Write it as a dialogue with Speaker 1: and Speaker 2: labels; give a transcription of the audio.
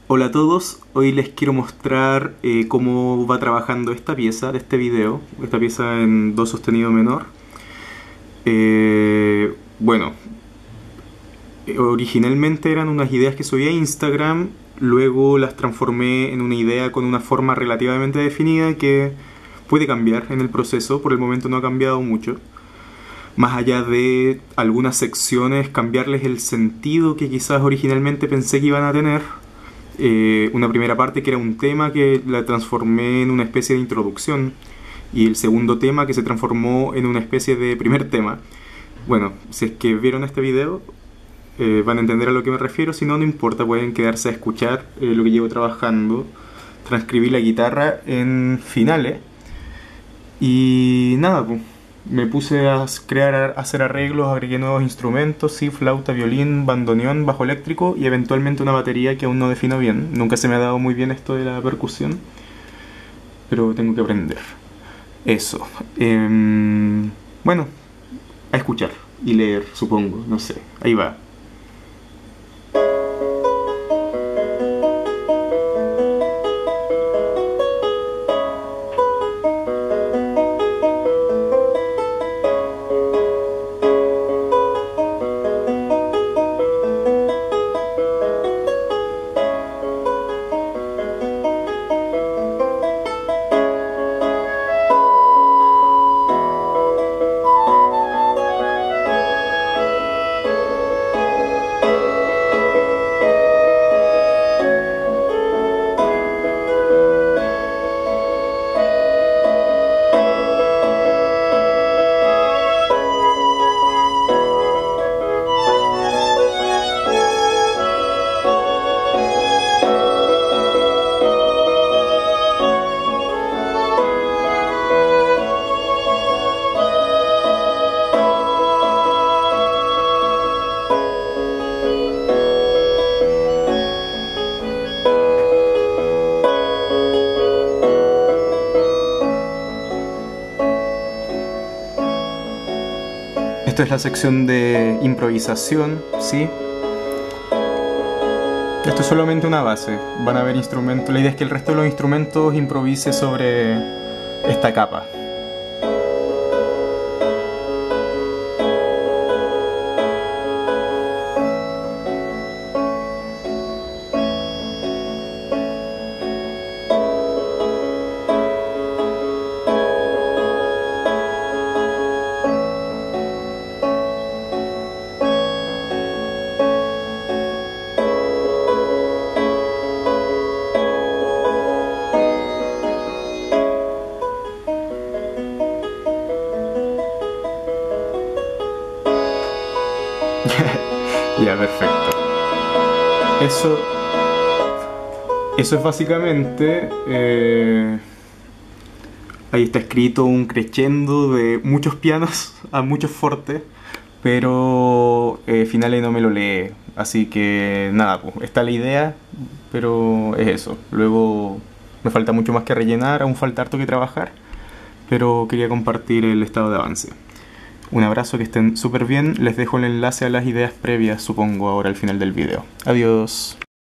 Speaker 1: Hola a todos, hoy les quiero mostrar cómo va trabajando esta pieza de este video, esta pieza en do sostenido menor. Bueno, originalmente eran unas ideas que subí a Instagram, luego las transformé en una idea con una forma relativamente definida que puede cambiar en el proceso, por el momento no ha cambiado mucho. Más allá de algunas secciones, cambiarles el sentido que quizás originalmente pensé que iban a tener. Una primera parte que era un tema que la transformé en una especie de introducción y el segundo tema que se transformó en una especie de primer tema. Bueno, si es que vieron este video van a entender a lo que me refiero, si no, no importa, pueden quedarse a escuchar lo que llevo trabajando. Transcribí la guitarra en finales y nada, pues me puse a hacer arreglos, agregué nuevos instrumentos, sí, flauta, violín, bandoneón, bajo eléctrico y eventualmente una batería que aún no defino bien. Nunca se me ha dado muy bien esto de la percusión, pero tengo que aprender. Eso. Bueno, a escuchar y leer, supongo, no sé. Ahí va. Esto es la sección de improvisación, ¿sí? Esto es solamente una base, van a ver instrumentos. La idea es que el resto de los instrumentos improvise sobre esta capa. Ya, perfecto. Eso, eso es básicamente... ahí está escrito un crescendo de muchos pianos a muchos fortes, pero Finale no me lo lee. Así que nada, pues, está la idea, pero es eso. Luego me falta mucho más que rellenar, aún falta harto que trabajar, pero quería compartir el estado de avance. Un abrazo, que estén súper bien. Les dejo el enlace a las ideas previas, supongo, ahora al final del video. Adiós.